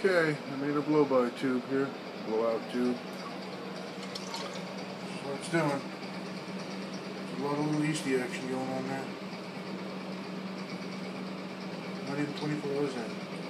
Okay, I made a blow-by tube here, blowout tube. That's what it's doing. There's a lot of little yeasty action going on there. Not even 24 hours in.